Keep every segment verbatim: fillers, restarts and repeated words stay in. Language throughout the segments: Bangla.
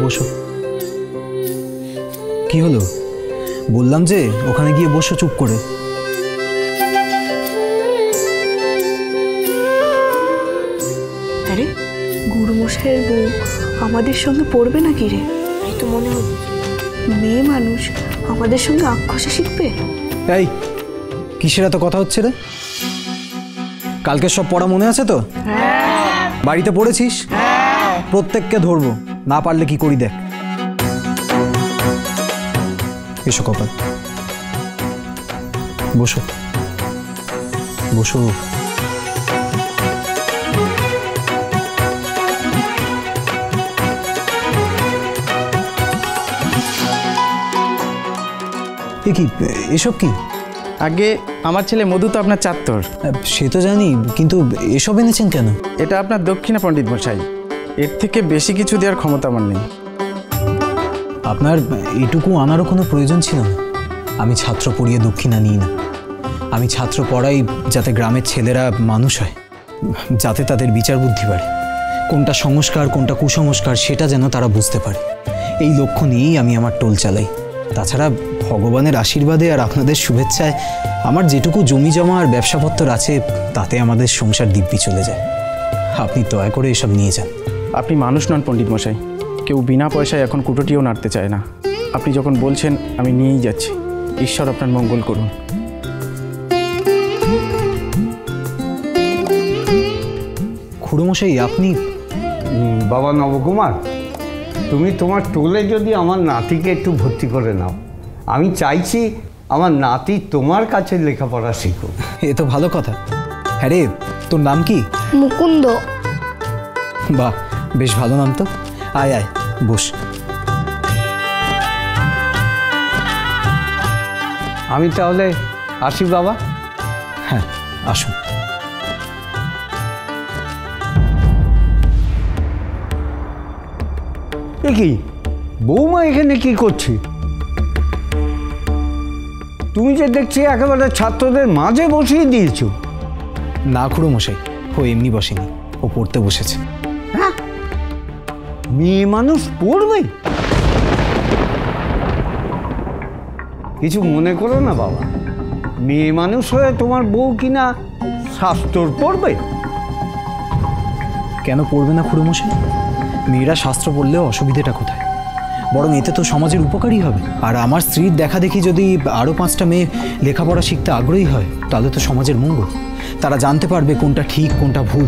বসো। কি হলো? বললাম যে ওখানে গিয়ে বসো চুপ করে। আরে গুরুমশাইয়ের বউ আমাদের সঙ্গে পড়বে নাকি রে? এই তো মনে হচ্ছে মেয়ে মানুষ আমাদের সঙ্গে আক্ষসে শিখবে। এই কিসের এত কথা হচ্ছে রে? কালকে সব পড়া মনে আছে তো? হ্যাঁ। বাড়িতে পড়েছিস? হ্যাঁ। প্রত্যেককে ধরবো, না পারলে কি করি দেখ। এসো কপাল, বসো বসো। কি এসব কি? আগে আমার ছেলে মধু তো আপনার চাত্তর। সে তো জানি, কিন্তু এসব এনেছেন কেন? এটা আপনার দক্ষিণা পণ্ডিত মশাই, এর থেকে বেশি কিছু দেওয়ার ক্ষমতা আমার নেই। আপনার এটুকু আনারও কোনো প্রয়োজন ছিল না। আমি ছাত্র পড়িয়ে দক্ষিণা নিই না। আমি ছাত্র পড়াই যাতে গ্রামের ছেলেরা মানুষ হয়, যাতে তাদের বিচার বুদ্ধি বাড়ে, কোনটা সংস্কার কোনটা কুসংস্কার সেটা যেন তারা বুঝতে পারে। এই লক্ষ্য নিয়েই আমি আমার টোল চালাই। তাছাড়া ভগবানের আশীর্বাদে আর আপনাদের শুভেচ্ছায় আমার যেটুকু জমি জমা আর ব্যবসাপত্র আছে তাতে আমাদের সংসার দিব্যি চলে যায়। আপনি দয়া করে এসব নিয়ে যান। আপনি মানুষ নন পণ্ডিত মশাই, কেউ বিনা পয়সায় এখন কুটোটিও নাড়তে চায় না। আপনি যখন বলছেন আমি নিয়েই যাচ্ছি। ঈশ্বর আপনার মঙ্গল করুন। খুড়োমশাই আপনি? বাবা নবকুমার, তুমি তোমার টোলে যদি আমার নাতিকে একটু ভর্তি করে নাও। আমি চাইছি আমার নাতি তোমার কাছে লেখাপড়া শিখো। এ তো ভালো কথা। হ্যাঁ রে, তোর নাম কি? মুকুন্দ। বাহ, বেশ ভালো নাম তো। আয় আয় বস। আমি তাহলে আসি বাবা। হ্যাঁ আসুন। এ কি বৌমা এখানে কি করছে? তুমি যে দেখছি একেবারে ছাত্রদের মাঝে বসিয়ে দিয়েছো। না খুড়োমশাই, ও এমনি বসেনি, ও পড়তে বসেছে। হ্যাঁ, মেয়ে মানুষ পড়বে? কিছু মনে করো না বাবা, মেয়ে মানুষ হয়ে তোমার বউ কিনা শাস্ত্র পড়বে? কেন পড়বে না খুড়োমশাই? মেয়েরা শাস্ত্র পড়লেও অসুবিধেটা কোথায়? বরং এতে তো সমাজের উপকারই হবে। আর আমার স্ত্রীর দেখা দেখি যদি আরও পাঁচটা মেয়ে লেখাপড়া শিখতে আগ্রহী হয় তাহলে তো সমাজের মঙ্গল। তারা জানতে পারবে কোনটা ঠিক কোনটা ভুল।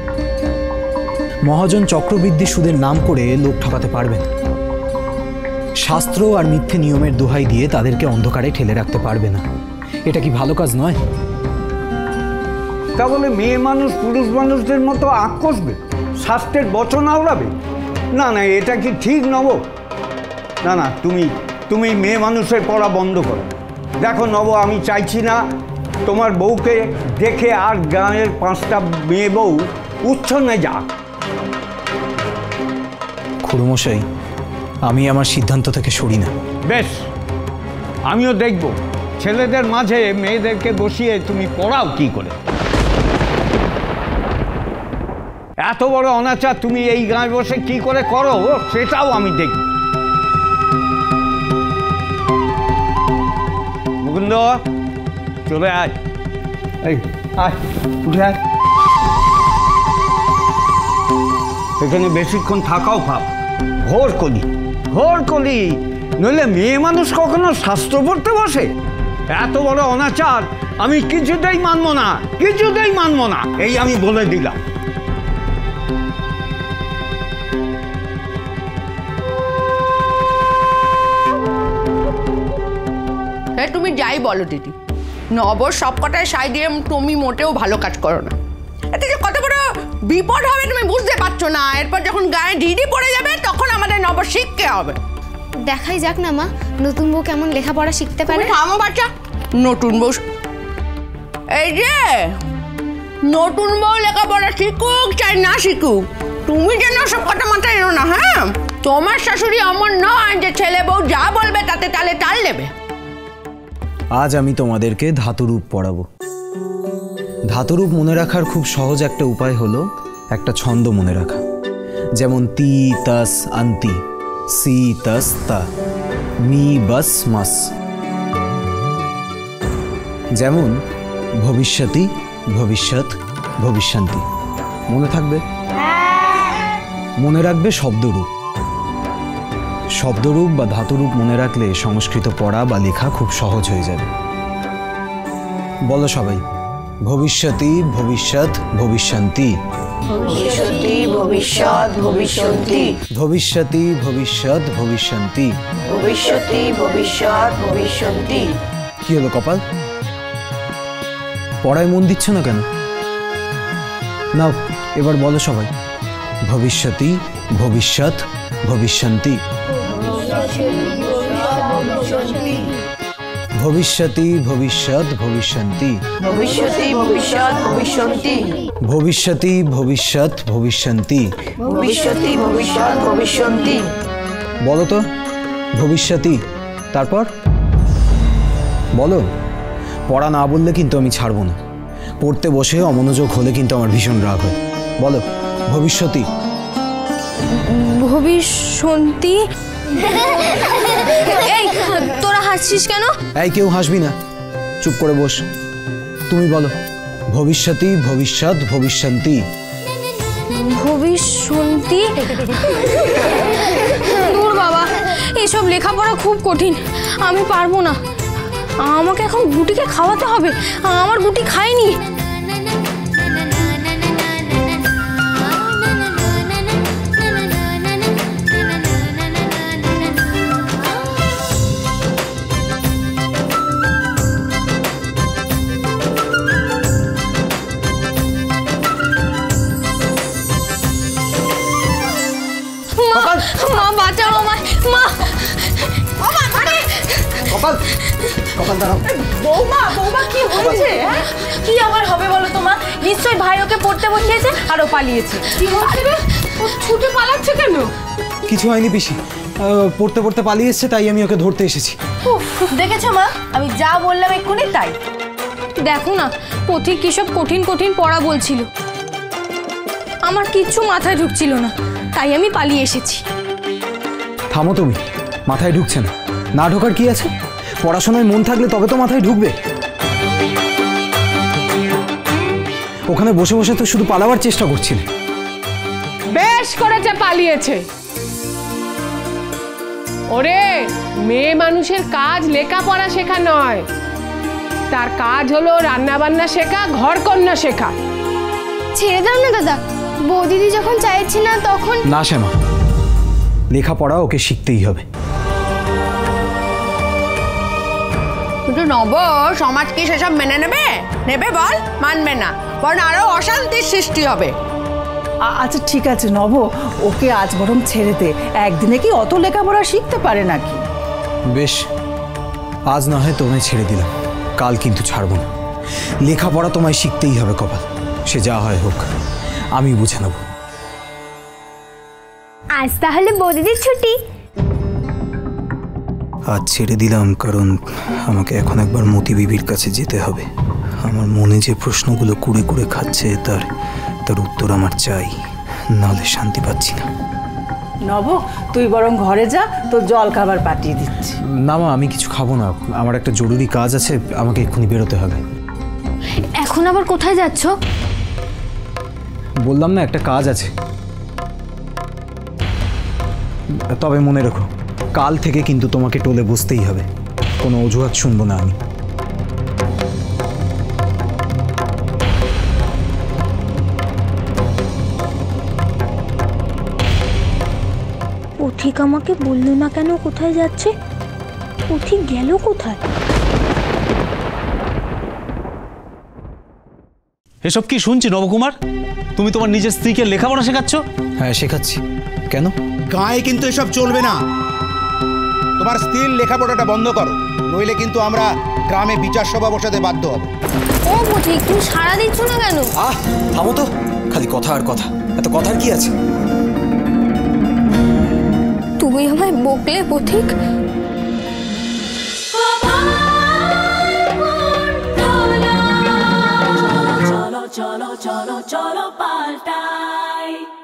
মহাজন চক্রবৃদ্ধি সুদের নাম করে লোক ঠকাতে পারবে না। শাস্ত্র আর মিথ্যে নিয়মের দোহাই দিয়ে তাদেরকে অন্ধকারে ঠেলে রাখতে পারবে না। এটা কি ভালো কাজ নয়? তা বলে মেয়ে মানুষ পুরুষ মানুষদের মতো আঁক কষবে, শাস্ত্রের বচন আওড়াবে? না না, এটা কি ঠিক নব? না না, তুমি তুমি মেয়ে মানুষের পড়া বন্ধ করো। দেখো নব, আমি চাইছি না তোমার বউকে দেখে আর গাঁয়ের পাঁচটা মেয়ে বউ উচ্ছন্নে যাক। খুড়োমশাই, আমি আমার সিদ্ধান্ত থেকে সরি না। বেশ, আমিও দেখব ছেলেদের মাঝে মেয়েদেরকে বসিয়ে তুমি পড়াও কি করে। এত বড় অনাচার তুমি এই গাঁয়ে বসে কি করে করো সেটাও আমি দেখব। মুকুন্দ, চলে আয়। এই আয়, উঠে আয়। এখানে বেশিক্ষণ থাকাও পাপ। ঘোর কলি, ঘোর কলি, নইলে মেয়ে মানুষ কখনো শাস্ত্র পড়তে বসে? এত বড় অনাচার আমি কিছুতেই মানব না, কিছুতেই মানব না, এই আমি বলে দিলাম। তুমি যাই বলো দিদি, নবর সব কটায় সাই দিয়ে তুমি মোটেও ভালো কাজ করো না। এতে যে কত বড় বিপদ হবে তুমি বুঝতে পারছো না। এরপর যখন গায়ে ঢিডি পড়ে যাবে তখন আমাদের নবর শিখতে হবে। দেখাই যাক না মা, নতুন বউ কেমন লেখাপড়া শিখতে পারে। থামো বাচ্চা, নতুন বউ এই যে নতুন বউ লেখাপড়া শিখুক চাই না শিখুক, তুমি যেন সব কথা মাথায় এনো না। হ্যাঁ, তোমার শাশুড়ি এমন নয় যে ছেলে বউ যা বলবে তাতে তালে তাল নেবে। আজ আমি তোমাদেরকে ধাতুরূপ পড়াবো। ধাতুরূপ মনে রাখার খুব সহজ একটা উপায় হলো একটা ছন্দ মনে রাখা। যেমন তি তাস আন্তি, সি তস তা, মি বস মস। যেমন ভবিষ্যতি, ভবিষ্যৎ, ভবিষ্যন্তি। মনে থাকবে? মনে রাখবে শব্দরূপ। শব্দরূপ বা ধাতুরূপ মনে রাখলে সংস্কৃত পড়া বা লেখা খুব সহজ হয়ে যাবে। বলো সবাই, ভবিষ্যতি, ভবিষ্যৎ, ভবিষ্যন্তি। ভবিষ্যতি ভবিষ্যৎ ভবিষ্যন্তি। ভবিষ্যতি, ভবিষ্যৎ, ভবিষ্যন্তি। ভবিষ্যতি ভবিষ্যৎ ভবিষ্যন্তি। কি হলো কপাল, পড়ায় মন দিচ্ছ না কেন? নাও এবার বলো সবাই, ভবিষ্যতি, ভবিষ্যৎ, ভবিষ্যন্তি। ভবিষ্যতি, ভবিষ্যৎ, ভবিষ্যন্তি। ভবিষ্যতি ভবিষ্যৎ ভবিষ্যন্তি। ভবিষ্যতি, ভবিষ্যৎ, ভবিষ্যন্তি। ভবিষ্যতি ভবিষ্যৎ ভবিষ্যন্তি। বলো তো, ভবিষ্যতি, তারপর বলো। পড়া না বললে কিন্তু আমি ছাড়বো না। পড়তে বসে অমনোযোগ হলে কিন্তু আমার ভীষণ রাগ হয়। বলো, ভবিষ্যতি। ভবিষ্যন্তি। এই তোরা হাসছিস কেন? এই কেউ হাসবি না, চুপ করে বস। তুমি বলো, ভবিষ্যতি, ভবিষ্যৎ, ভবিষ্যন্তি। ভবিষ্যন্তি। দূর বাবা, এইসব লেখাপড়া খুব কঠিন, আমি পারবো না। আমাকে এখন গুটিকে খাওয়াতে হবে, আমার গুটি খায়নি। মা বাঁচাও আমায়, মা। কপাল, কপাল দাঁড়াও। বৌমা বৌমা কি হয়েছে? কি আবার হবে বলো তো মা? নিশ্চয়ই ভাই ওকে পড়তে বসিয়েছে আর ও পালিয়েছে। কি হচ্ছে রে? ও ছুটে পালাচ্ছে কেন? কিছু হয়নি পিসি, পড়তে পড়তে পালিয়ে এসছে, তাই আমি ওকে ধরতে এসেছি। দেখেছো মা, আমি যা বললাম এক্ষুনি তাই। দেখো না, পথিক কি সব কঠিন কঠিন পড়া বলছিল, আমার কিচ্ছু মাথায় ঢুকছিল না, তাই আমি পালিয়ে এসেছি। থামো তুমি, মাথায় ঢুকছে না, না ঢোকার কি আছে? পড়াশোনায় মন থাকলে তবে তো মাথায় ঢুকবে। ওখানে বসে বসে তো শুধু পালাবার চেষ্টা করছিলে। বেশ করেছে, পালিয়েছে। ওরে, মেয়ে মানুষের কাজ লেখাপড়া শেখা নয়, তার কাজ হলো রান্না বান্না শেখা, ঘর কন্যা শেখা। ছেড়ে দাও না দাদা, বৌদিদি যখন চাইছি না তখন। না শ্যামা, লেখাপড়া ওকে শিখতেই হবে। কিন্তু নব, সমাজ কি সেসব মেনে নেবে? নেবে বল? মানবে না, বরং আরো অশান্তির সৃষ্টি হবে। আচ্ছা ঠিক আছে নব, ওকে আজ বরং ছেড়ে দে। একদিনে কি অত লেখাপড়া শিখতে পারে নাকি? বেশ, আজ না হয় তোমায় ছেড়ে দিলাম, কাল কিন্তু ছাড়বো না। লেখাপড়া তোমায় শিখতেই হবে কপাল, সে যা হয় হোক, আমি বুঝে নেব। আজ তাহলে বৌদিদির ছুটি। আজ ছেড়ে দিলাম কারণ আমাকে এখন একবার মতি বিবির কাছে যেতে হবে। আমার মনে যে প্রশ্নগুলো কুড়ে কুড়ে খাচ্ছে তার তার উত্তর আমার চাই, নাহলে শান্তি পাচ্ছি না। নব, তুই বরং ঘরে যা, তোর জল খাবার পাঠিয়ে দিচ্ছি। না মা, আমি কিছু খাবো না, আমার একটা জরুরি কাজ আছে, আমাকে এক্ষুনি বেরোতে হবে। এখন আবার কোথায় যাচ্ছ? বললাম না, একটা কাজ আছে। তবে মনে রেখো, কাল থেকে কিন্তু তোমাকে টোলে বসতেই হবে, কোনো অজুহাত শুনবো না আমি। পথিক আমাকে বললো না কেন কোথায় যাচ্ছে? পথিক গেল কোথায়? এসব কি শুনছি নবকুমার? তুমি তোমার নিজের স্ত্রীকে লেখাপড়া শেখাচ্ছ? হ্যাঁ শেখাচ্ছি। কেন? গায়ে কিন্তু এসব চলবে না। তোমার স্ত্রীর লেখাপড়াটা বন্ধ করো, নইলে কিন্তু আমরা গ্রামে বিচার সভা বসাতে বাধ্য হব। ও পথিক, তুমি সাড়া দিচ্ছ না কেন? আহ থামো তো, খালি কথা আর কথা, এত কথার কি আছে? তুমি আমায় বকলে পথিক? cholo, cholo, cholo, cholo, paltai.